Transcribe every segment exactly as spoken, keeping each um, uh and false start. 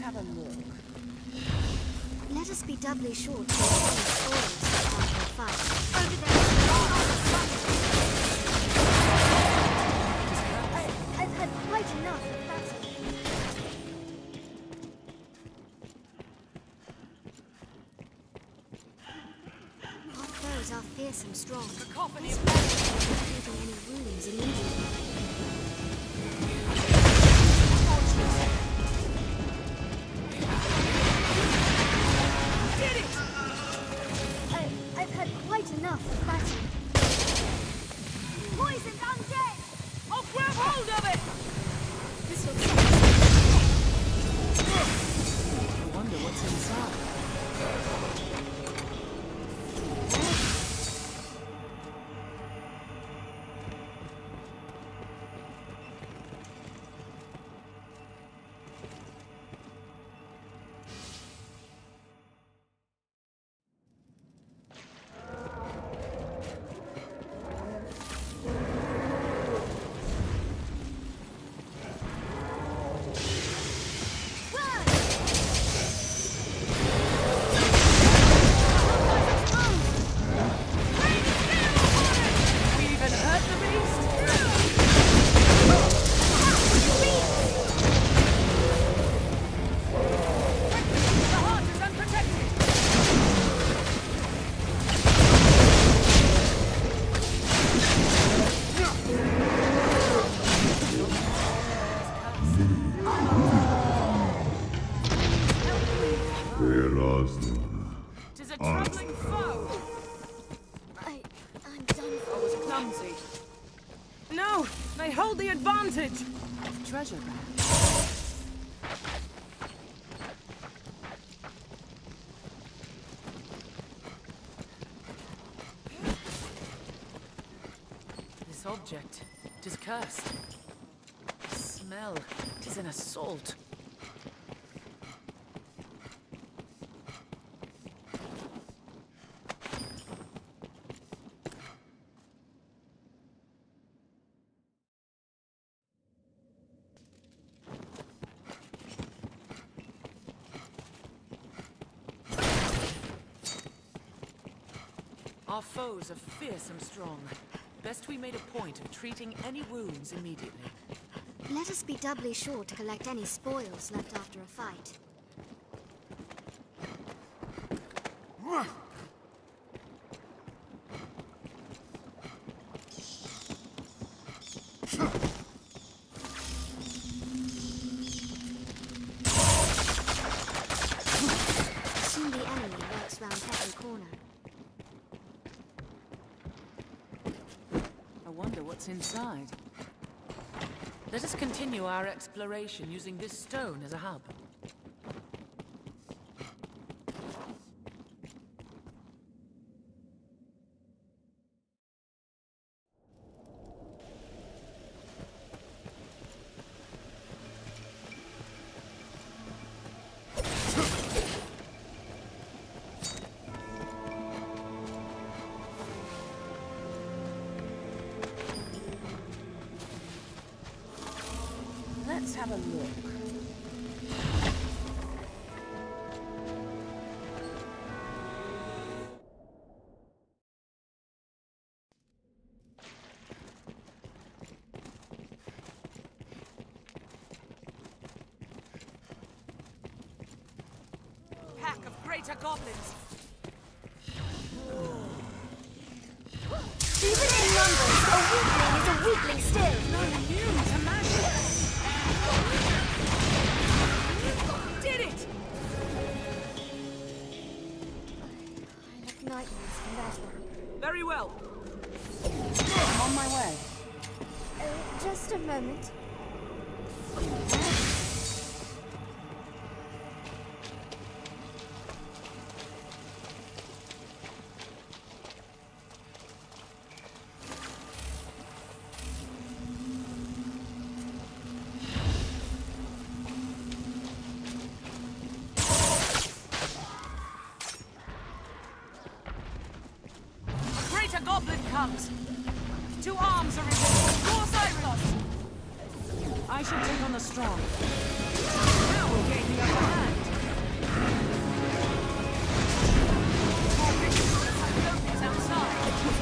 have a look. Let us be doubly sure to avoid spoils after the fight. Over there! I, I've had quite enough of battle. Our foes are fierce and strong. Cacophony of Leaving any wounds immediately. Enough of battle. Poisoned undead! I'll grab hold of it! This looks I wonder what's inside. Tis a troubling foe. I... I'm done. I was clumsy. No, they hold the advantage. Treasure bag. This object, tis cursed. The smell, tis an assault. Our foes are fierce and strong. Best we made a point of treating any wounds immediately. Let us be doubly sure to collect any spoils left after a fight. Soon the enemy lurks round every corner. I wonder what's inside. Let us continue our exploration using this stone as a hub. Let's have a look. Pack of greater goblins. Even in numbers, a weakling is a weakling still. Not immune to magic. Did it! I have nightmares from that one. Very well. I'm on my way. Uh, just a moment. A goblin comes. Two arms are in it. More Cyros. I shall take on the strong. Now. will gain the upper hand. Is outside.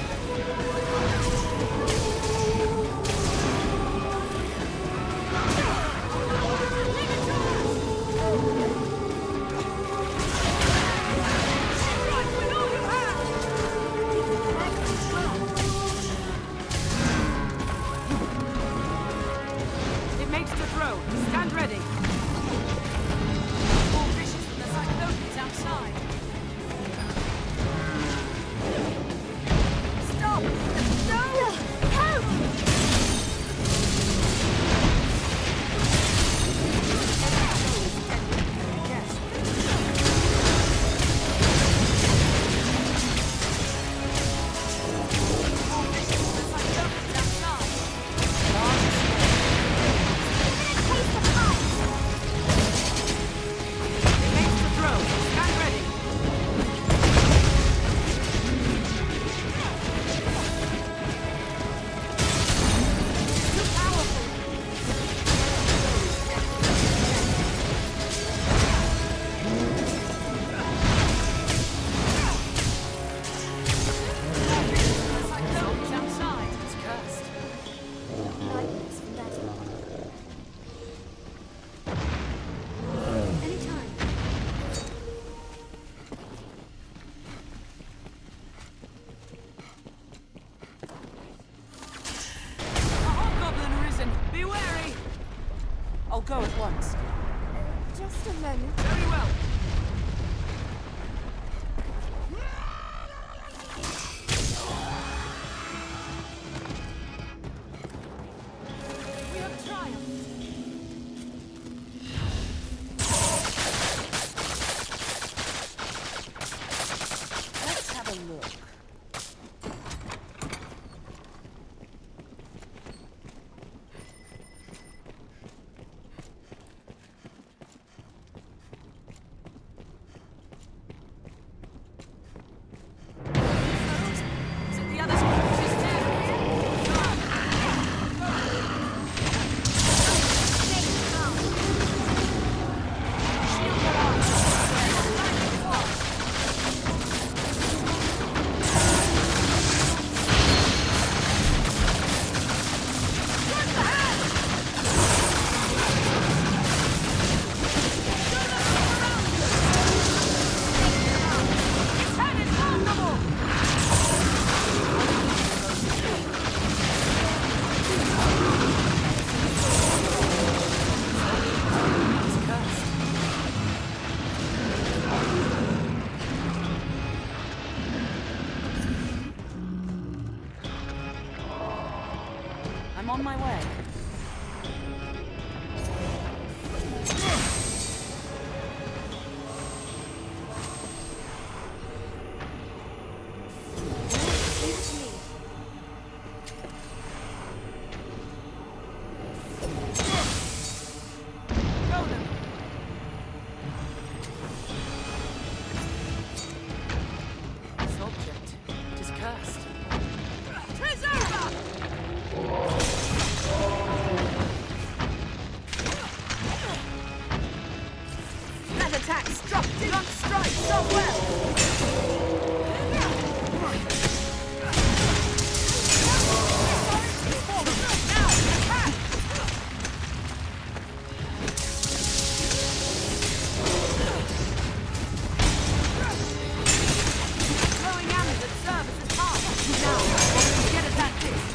I'll go at once. Just a moment. Very well. We have triumphed. Let's have a look. I'm on my way. Attack struck! Did not strike so well! Throwing arrows that serve as a target. Now, what we get at that dish.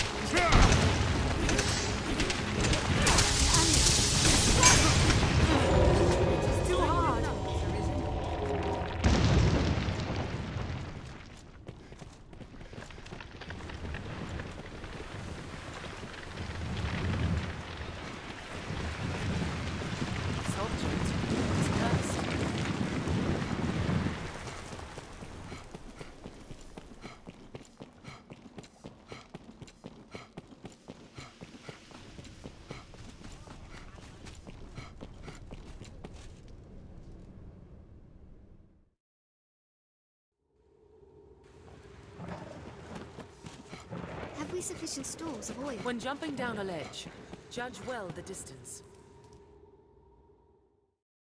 Have we sufficient stores of oil? When jumping down a ledge, judge well the distance.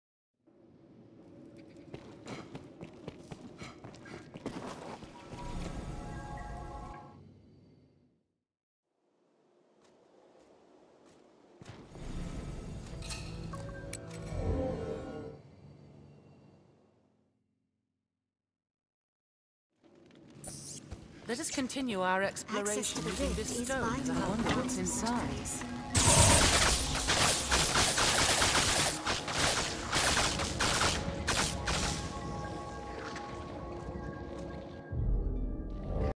Let us continue our Access to exploration the using rift this is stone as a vital I for wonder what's Anson's inside. place.